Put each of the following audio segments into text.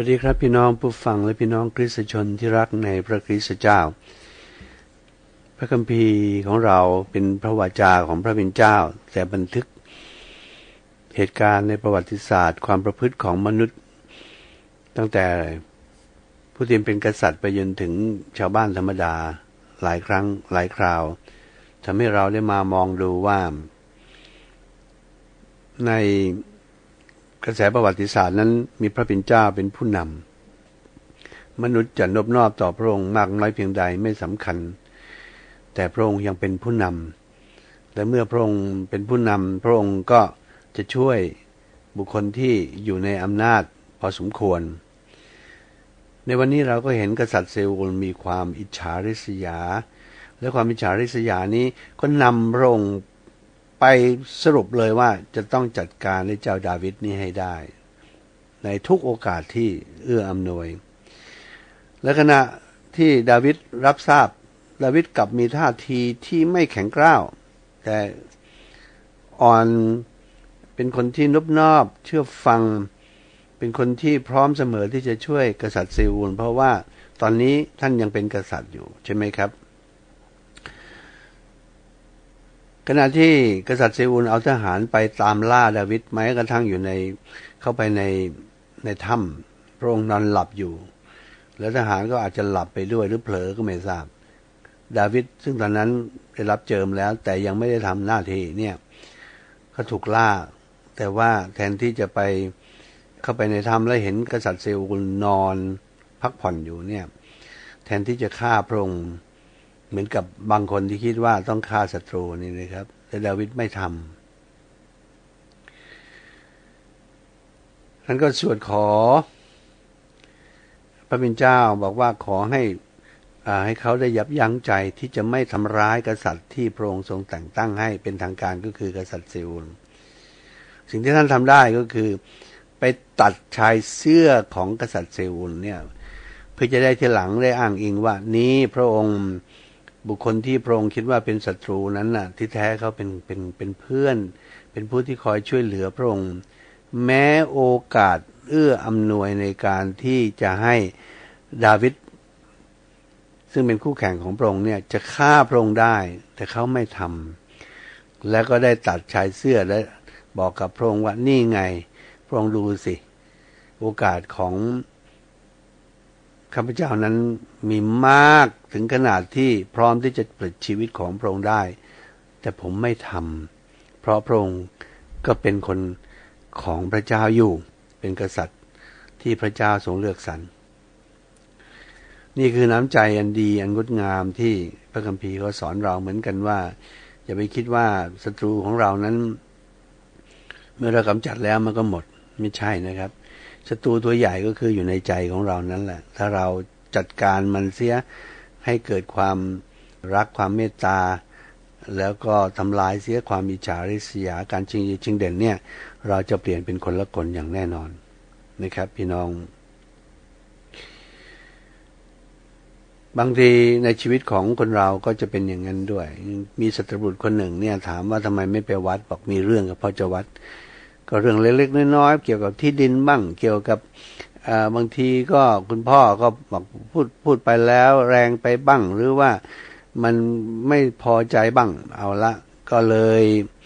ดีครับพี่น้องผู้ฟังและพี่น้องคริสตชนที่รักในพระคริสตเจ้าพระคัมภีร์ของเราเป็นพระวจาของพระเป็นเจ้าแต่บันทึกเหตุการณ์ในประวัติศาสตร์ความประพฤติของมนุษย์ตั้งแต่ผู้ที่เป็นกษัตริย์ไปจนถึงชาวบ้านธรรมดาหลายครั้งหลายคราวทำให้เราได้มามองดูว่าในกระแสประวัติศาสตร์นั้นมีพระเป็นเจ้าเป็นผู้นำมนุษย์จะนอบน้อมต่อพระองค์มากน้อยเพียงใดไม่สำคัญแต่พระองค์ยังเป็นผู้นำและเมื่อพระองค์เป็นผู้นำพระองค์ก็จะช่วยบุคคลที่อยู่ในอำนาจพอสมควรในวันนี้เราก็เห็นกษัตริย์เซอูลมีความอิจฉาริษยาและความอิจฉาริษยานี้ก็นำพระองค์ไปสรุปเลยว่าจะต้องจัดการให้เจ้าดาวิดนี้ให้ได้ในทุกโอกาสที่เอื้ออำนวยและขณะที่ดาวิดรับทราบดาวิดกลับมีท่าทีที่ไม่แข็งกร้าวแต่อ่อนเป็นคนที่นอบน้อมเชื่อฟังเป็นคนที่พร้อมเสมอที่จะช่วยกษัตริย์เซอูลเพราะว่าตอนนี้ท่านยังเป็นกษัตริย์อยู่ใช่ไหมครับขณะที่กษัตริย์เซอูลเอาทหารไปตามล่าดาวิดแม้กระทั่งอยู่ในเข้าไปในถ้ำพระองค์นอนหลับอยู่แล้วทหารก็อาจจะหลับไปด้วยหรือเผลอก็ไม่ทราบดาวิดซึ่งตอนนั้นได้รับเจิมแล้วแต่ยังไม่ได้ทำหน้าที่เนี่ยก็ถูกล่าแต่ว่าแทนที่จะไปเข้าไปในถ้ำแล้วเห็นกษัตริย์เซอูลนอนพักผ่อนอยู่เนี่ยแทนที่จะฆ่าพระองค์เหมือนกับบางคนที่คิดว่าต้องฆ่าศัตรูนี่นะครับแต่ดาวิดไม่ทำท่านก็สวดขอพระบิดาเจ้าบอกว่าขอให้เขาได้ยับยั้งใจที่จะไม่ทำร้ายกษัตริย์ที่พระองค์ทรงแต่งตั้งให้เป็นทางการก็คือกษัตริย์เซอูลสิ่งที่ท่านทำได้ก็คือไปตัดชายเสื้อของกษัตริย์เซอูลเนี่ยเพื่อจะได้ทีหลังได้อ้างอิงว่านี้พระองค์บุคคลที่พระองค์คิดว่าเป็นศัตรูนั้นน่ะที่แท้เขาเป็นเพื่อนเป็นผู้ที่คอยช่วยเหลือพระองค์แม้โอกาสเอื้ออำนวยในการที่จะให้ดาวิดซึ่งเป็นคู่แข่งของพระองค์เนี่ยจะฆ่าพระองค์ได้แต่เขาไม่ทำแล้วก็ได้ตัดชายเสื้อและบอกกับพระองค์ว่านี่ไงพระองค์ดูสิโอกาสของข้าพเจ้านั้นมีมากถึงขนาดที่พร้อมที่จะปลิดชีวิตของพระองค์ได้แต่ผมไม่ทำเพราะพระองค์ก็เป็นคนของพระเจ้าอยู่เป็นกษัตริย์ที่พระเจ้าทรงเลือกสรรนี่คือน้ำใจอันดีอันงดงามที่พระคัมภีร์เขาสอนเราเหมือนกันว่าอย่าไปคิดว่าศัตรูของเรานั้นเมื่อเรากำจัดแล้วมันก็หมดไม่ใช่นะครับศัตรูตัวใหญ่ก็คืออยู่ในใจของเรานั่นแหละถ้าเราจัดการมันเสียให้เกิดความรักความเมตตาแล้วก็ทำลายเสียความอิจฉาริษยาการชิงดีชิงเด่นเนี่ยเราจะเปลี่ยนเป็นคนละคนอย่างแน่นอนนะครับพี่น้องบางทีในชีวิตของคนเราก็จะเป็นอย่างนั้นด้วยมีสัตบุรุษคนหนึ่งเนี่ยถามว่าทำไมไม่ไปวัดบอกมีเรื่องกับพ่อเจ้าวัดก็เรื่องเล็กๆน้อยๆเกี่ยวกับที่ดินบ้างเกี่ยวกับบางทีก็คุณพ่อก็บอกพูดไปแล้วแรงไปบ้างหรือว่ามันไม่พอใจบ้างเอาละก็เลย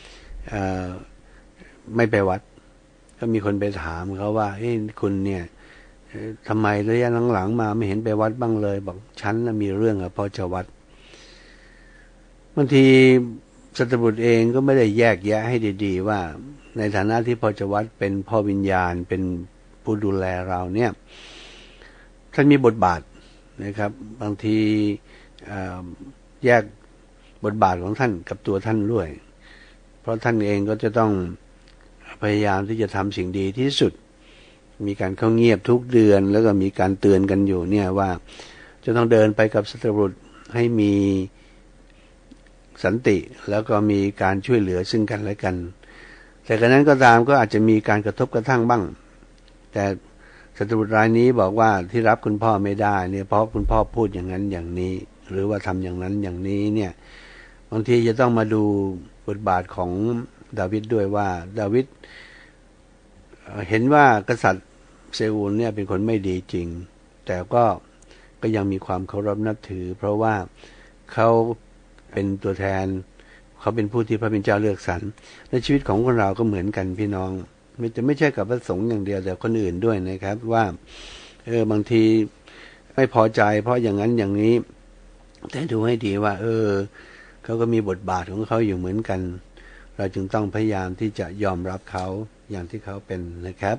ไม่ไปวัดก็มีคนไปถามเขาว่าเฮ้ยคุณเนี่ยทำไมระยะหลังๆมาไม่เห็นไปวัดบ้างเลยบอกฉันน่ะมีเรื่องกับพ่อเจ้าวัดบางทีสัตบุตรเองก็ไม่ได้แยกแยะให้ดีๆว่าในฐานะที่พ่อเจ้าวัดเป็นพ่อวิญญาณเป็นผู้ดูแลเราเนี่ยท่านมีบทบาทนะครับบางทีแยกบทบาทของท่านกับตัวท่านด้วยเพราะท่านเองก็จะต้องพยายามที่จะทำสิ่งดีที่สุดมีการเข้าเงียบทุกเดือนแล้วก็มีการเตือนกันอยู่เนี่ยว่าจะต้องเดินไปกับสัตบุรุษให้มีสันติแล้วก็มีการช่วยเหลือซึ่งกันและกันแต่กระนั้นก็ตามก็อาจจะมีการกระทบกระทั่งบ้างแต่สัตบุรุษรายนี้บอกว่าที่รับคุณพ่อไม่ได้เนี่ยเพราะคุณพ่อพูดอย่างนั้นอย่างนี้หรือว่าทำอย่างนั้นอย่างนี้เนี่ยบางทีจะต้องมาดูบทบาทของดาวิดด้วยว่าดาวิดเห็นว่ากษัตริย์เซอูลเนี่ยเป็นคนไม่ดีจริงแต่ก็ยังมีความเคารพนับถือเพราะว่าเขาเป็นตัวแทนเขาเป็นผู้ที่พระเป็นเจ้าเลือกสรรในชีวิตของคนเราก็เหมือนกันพี่น้องไม่ใช่กับพระสงฆ์อย่างเดียวแต่คนอื่นด้วยนะครับว่าบางทีไม่พอใจเพราะอย่างนั้นอย่างนี้แต่ดูให้ดีว่าเขาก็มีบทบาทของเขาอยู่เหมือนกันเราจึงต้องพยายามที่จะยอมรับเขาอย่างที่เขาเป็นนะครับ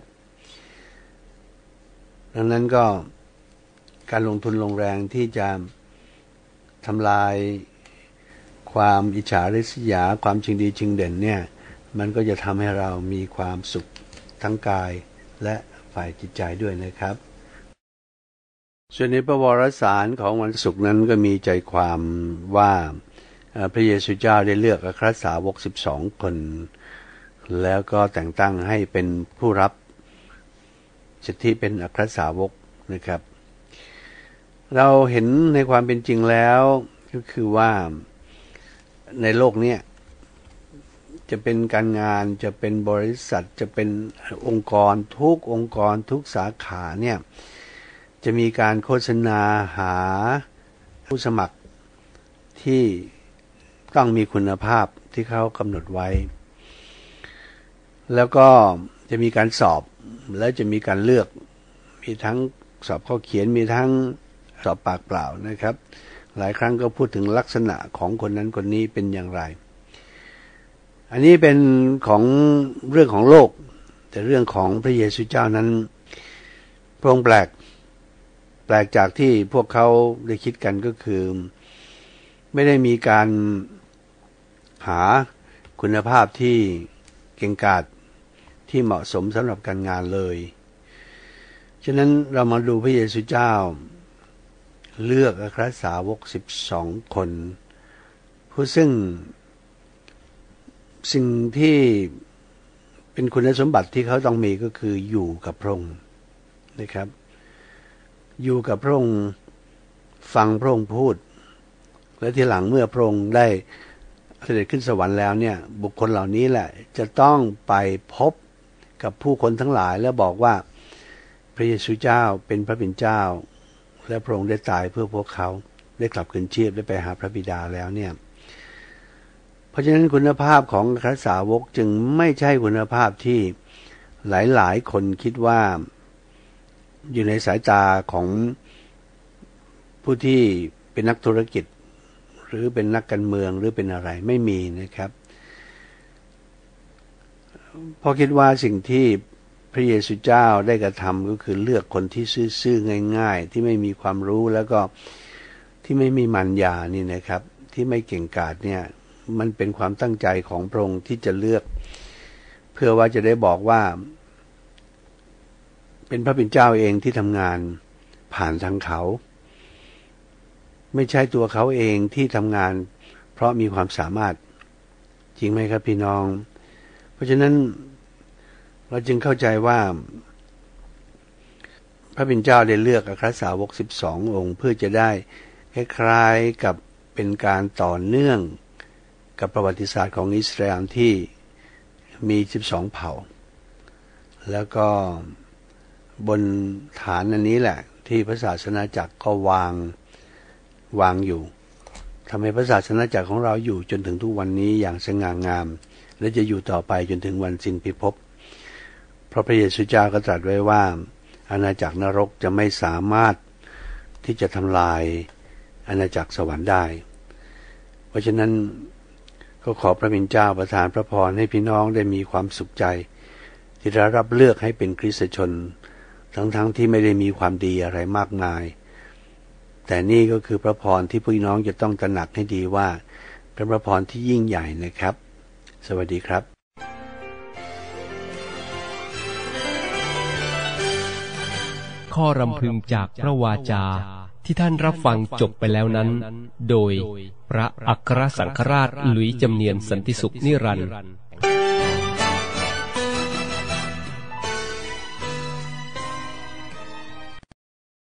ดังนั้นก็การลงทุนลงแรงที่จะทำลายความอิจฉาริษยาความชิงดีชิงเด่นเนี่ยมันก็จะทำให้เรามีความสุขทั้งกายและฝ่ายจิตใจด้วยนะครับส่วนในพระวรสารของวันศุกร์นั้นก็มีใจความว่าพระเยซูเจ้าได้เลือกอัครสาวก12 คนแล้วก็แต่งตั้งให้เป็นผู้รับสิทธิเป็นอัครสาวกนะครับเราเห็นในความเป็นจริงแล้วก็คือว่าในโลกนี้จะเป็นการงานจะเป็นบริษัทจะเป็นองค์กรทุกองค์กรทุกสาขาเนี่ยจะมีการโฆษณาหาผู้สมัครที่ต้องมีคุณภาพที่เขากำหนดไว้แล้วก็จะมีการสอบและจะมีการเลือกมีทั้งสอบข้อเขียนมีทั้งสอบปากเปล่านะครับหลายครั้งก็พูดถึงลักษณะของคนนั้นคนนี้เป็นอย่างไรอันนี้เป็นของเรื่องของโลกแต่เรื่องของพระเยซูเจ้านั้นพระองค์แปลกจากที่พวกเขาได้คิดกันก็คือไม่ได้มีการหาคุณภาพที่เก่งกาจที่เหมาะสมสำหรับการงานเลยฉะนั้นเรามาดูพระเยซูเจ้าเลือกอัครสาวก12 คนผู้ซึ่งสิ่งที่เป็นคุณสมบัติที่เขาต้องมีก็คืออยู่กับพระองค์นะครับอยู่กับพระองค์ฟังพระองค์พูดและทีหลังเมื่อพระองค์ได้เสด็จขึ้นสวรรค์แล้วเนี่ยบุคคลเหล่านี้แหละจะต้องไปพบกับผู้คนทั้งหลายแล้วบอกว่าพระเยซูเจ้าเป็นพระเป็นเจ้าและพระองค์ได้ตายเพื่อพวกเขาได้กลับคืนชีพได้ไปหาพระบิดาแล้วเนี่ยเพราะฉะนั้นคุณภาพของอัครสาวกจึงไม่ใช่คุณภาพที่หลายๆคนคิดว่าอยู่ในสายตาของผู้ที่เป็นนักธุรกิจหรือเป็นนักการเมืองหรือเป็นอะไรไม่มีนะครับเพราะคิดว่าสิ่งที่พระเยซูเจ้าได้กระทำก็คือเลือกคนที่ซื่อๆง่ายๆที่ไม่มีความรู้แล้วก็ที่ไม่มีมัญญานี่นะครับที่ไม่เก่งกาจเนี่ยมันเป็นความตั้งใจของพระองค์ที่จะเลือกเพื่อว่าจะได้บอกว่าเป็นพระเป็นเจ้าเองที่ทำงานผ่านทางเขาไม่ใช่ตัวเขาเองที่ทำงานเพราะมีความสามารถจริงไหมครับพี่น้องเพราะฉะนั้นเราจึงเข้าใจว่าพระเป็นเจ้าได้เลือกอัครสาวก12 องค์เพื่อจะได้คล้ายๆกับเป็นการต่อเนื่องกับประวัติศาสตร์ของอิสราเอลที่มี12 เผ่าแล้วก็บนฐานอันนี้แหละที่พระศาสนาจักรก็วางอยู่ทำให้พระศาสนาจักรของเราอยู่จนถึงทุกวันนี้อย่างสง่างามและจะอยู่ต่อไปจนถึงวันสิ้นพิภพเพราะพระเยซูเจ้าก็ตรัสไว้ว่าอาณาจักรนรกจะไม่สามารถที่จะทำลายอาณาจักรสวรรค์ได้เพราะฉะนั้นก็ขอพระบิดาเจ้าประทานพระพรให้พี่น้องได้มีความสุขใจที่ได้รับเลือกให้เป็นคริสตชนทั้งที่ไม่ได้มีความดีอะไรมากมายแต่นี่ก็คือพระพรที่พี่น้องจะต้องตระหนักให้ดีว่าเป็นพระพรที่ยิ่งใหญ่นะครับสวัสดีครับข้อรำพึงจากพระวาจาที่ท่านรับฟังจบไปแล้วนั้นโดยพระอัครสังฆราชหลุยส์จำเนียนสันติสุขนิรันดร์